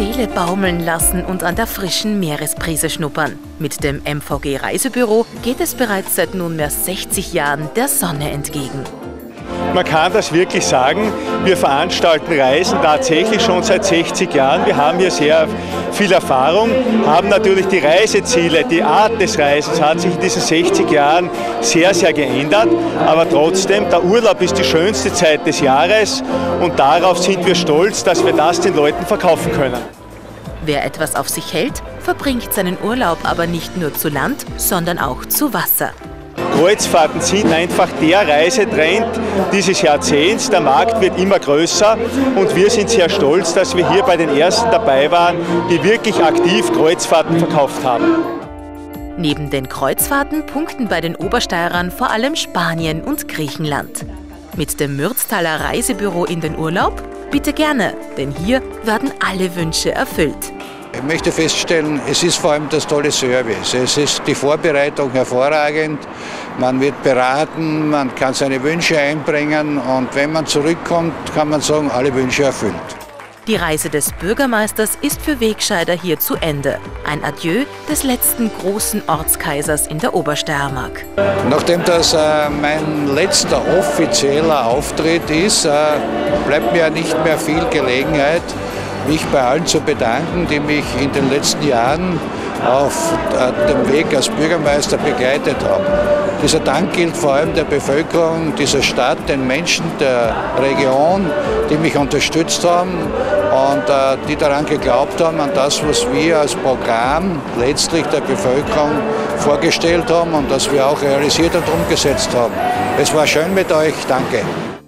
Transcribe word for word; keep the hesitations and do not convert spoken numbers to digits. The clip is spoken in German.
Seele baumeln lassen und an der frischen Meeresbrise schnuppern. Mit dem M V G Reisebüro geht es bereits seit nunmehr sechzig Jahren der Sonne entgegen. Man kann das wirklich sagen, wir veranstalten Reisen tatsächlich schon seit sechzig Jahren. Wir haben hier sehr viel Erfahrung, haben natürlich die Reiseziele, die Art des Reisens hat sich in diesen sechzig Jahren sehr, sehr geändert. Aber trotzdem, der Urlaub ist die schönste Zeit des Jahres und darauf sind wir stolz, dass wir das den Leuten verkaufen können. Wer etwas auf sich hält, verbringt seinen Urlaub aber nicht nur zu Land, sondern auch zu Wasser. Kreuzfahrten sind einfach der Reisetrend dieses Jahrzehnts. Der Markt wird immer größer und wir sind sehr stolz, dass wir hier bei den ersten dabei waren, die wirklich aktiv Kreuzfahrten verkauft haben. Neben den Kreuzfahrten punkten bei den Obersteirern vor allem Spanien und Griechenland. Mit dem Mürztaler Reisebüro in den Urlaub? Bitte gerne, denn hier werden alle Wünsche erfüllt. Ich möchte feststellen, es ist vor allem das tolle Service. Es ist die Vorbereitung hervorragend. Man wird beraten, man kann seine Wünsche einbringen und wenn man zurückkommt, kann man sagen, alle Wünsche erfüllt. Die Reise des Bürgermeisters ist für Wegscheider hier zu Ende. Ein Adieu des letzten großen Ortskaisers in der Obersteiermark. Nachdem das äh, mein letzter offizieller Auftritt ist, äh, bleibt mir nicht mehr viel Gelegenheit, mich bei allen zu bedanken, die mich in den letzten Jahren auf dem Weg als Bürgermeister begleitet haben. Dieser Dank gilt vor allem der Bevölkerung dieser Stadt, den Menschen der Region, die mich unterstützt haben und äh, die daran geglaubt haben, an das, was wir als Programm letztlich der Bevölkerung vorgestellt haben und das wir auch realisiert und umgesetzt haben. Es war schön mit euch. Danke.